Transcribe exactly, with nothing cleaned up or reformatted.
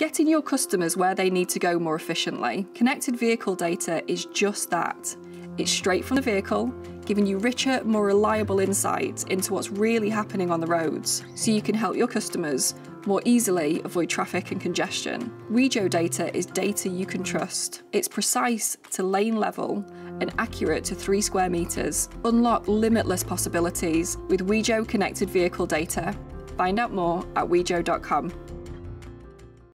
Getting your customers where they need to go more efficiently. Connected vehicle data is just that. It's straight from the vehicle, giving you richer, more reliable insights into what's really happening on the roads, so you can help your customers more easily avoid traffic and congestion. Wejo data is data you can trust. It's precise to lane level and accurate to three square meters. Unlock limitless possibilities with Wejo connected vehicle data. Find out more at wejo dot com.